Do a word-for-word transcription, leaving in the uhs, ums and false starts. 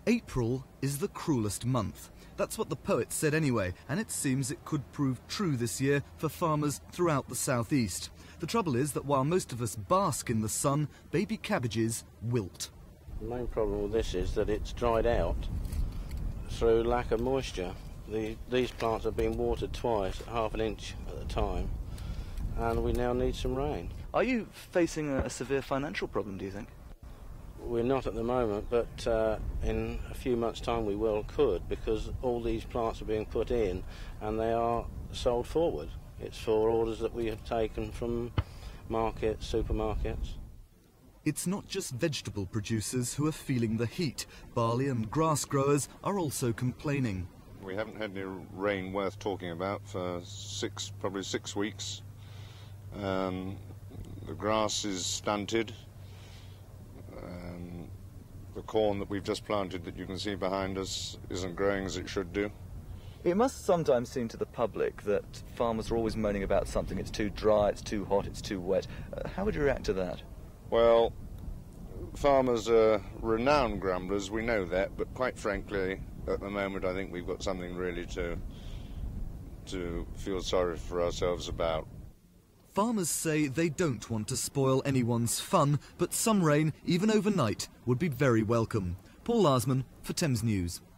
April is the cruelest month. That's what the poet said anyway, and it seems it could prove true this year for farmers throughout the southeast. The trouble is that while most of us bask in the sun, baby cabbages wilt. The main problem with this is that it's dried out through lack of moisture. The, these plants have been watered twice, half an inch at a time, and we now need some rain. Are you facing a, a severe financial problem, do you think? We're not at the moment, but uh, in a few months' time we well could, because all these plants are being put in and they are sold forward. It's for orders that we have taken from markets, supermarkets. It's not just vegetable producers who are feeling the heat. Barley and grass growers are also complaining. We haven't had any rain worth talking about for six, probably six weeks. Um, the grass is stunted. Um, the corn that we've just planted that you can see behind us isn't growing as it should do. It must sometimes seem to the public that farmers are always moaning about something. It's too dry, it's too hot, it's too wet. Uh, how would you react to that? Well, farmers are renowned grumblers, we know that, but quite frankly, at the moment I think we've got something really to, to feel sorry for ourselves about. Farmers say they don't want to spoil anyone's fun, but some rain, even overnight, would be very welcome. Paul LARSMON for Thames News.